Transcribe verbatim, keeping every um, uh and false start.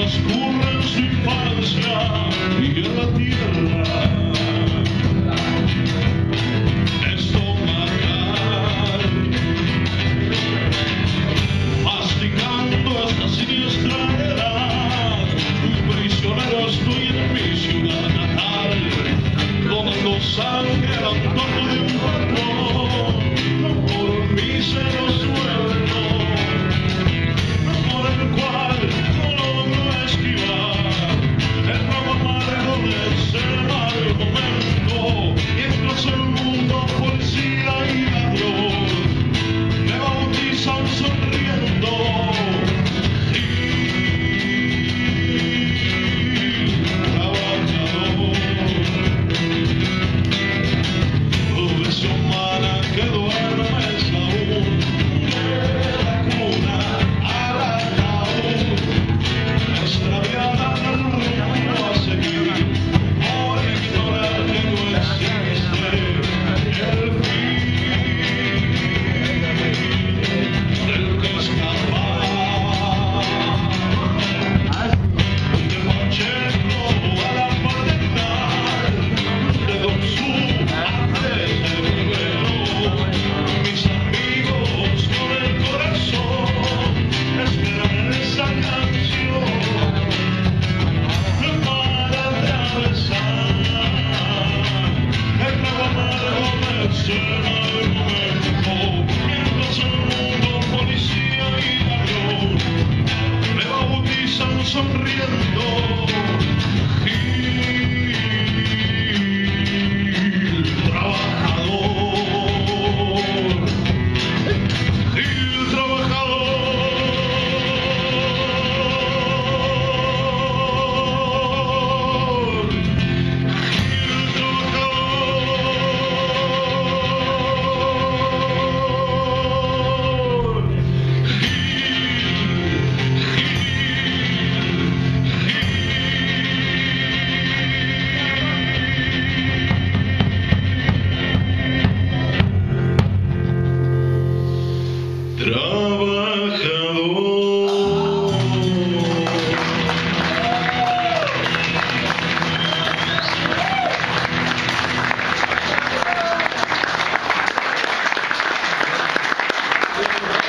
transcurre en su infancia y en la tierra. Estomacal, masticando esta siniestra edad, prisionero estoy en mi ciudad natal, donde gozan el antojo de un cuerpo, no por mí se lo suelto, por el cual no logro esquivar el trago amargo de ese mal momento, mientras el mundo, policía y ladrón me bautizan sonriendo. Sonriendo, Gil, trabajador, Gil, trabajador, Gil, trabajador.